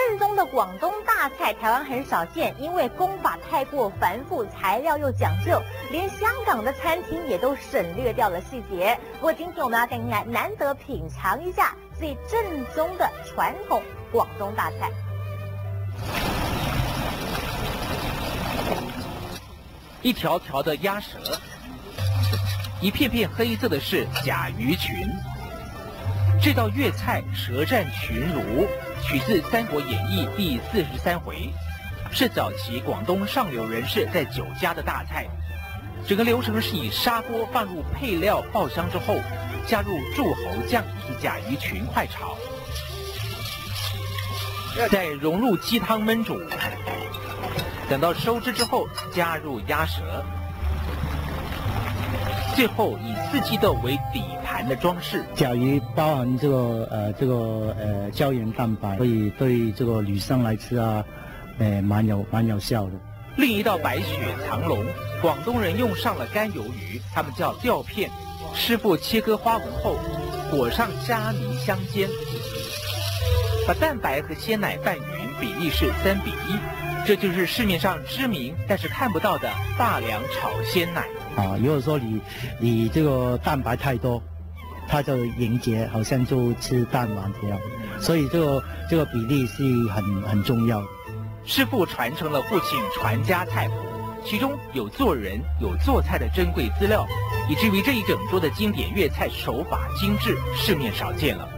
正宗的广东大菜，台湾很少见，因为工法太过繁复，材料又讲究，连香港的餐厅也都省略掉了细节。不过今天我们要跟您来难得品尝一下最正宗的传统广东大菜。 一条条的鸭舌，一片片黑色的是甲鱼群。这道粤菜舌战群儒，取自《三国演义》第43回，是早期广东上流人士在酒家的大菜。整个流程是以砂锅放入配料爆香之后，加入柱侯酱以及甲鱼群快炒，再融入鸡汤焖煮，等到收汁之后加入鸭舌，最后以四季豆为底盘的装饰。 甲鱼包含这个胶原蛋白，所以对这个女生来吃啊，蛮有效的。 另一道白雪藏龙，广东人用上了干鱿鱼，他们叫吊片。师傅切割花纹后，裹上虾泥香煎，把蛋白和鲜奶拌匀，比例是3:1。这就是市面上知名但是看不到的大良炒鲜奶。 如果说你这个蛋白太多，它就凝结，好像就吃蛋丸这样，所以这个比例是很重要的。 师傅传承了父亲传家菜谱，其中有做人有做菜的珍贵资料，以至于这一整桌的经典粤菜手法精致，市面少见了。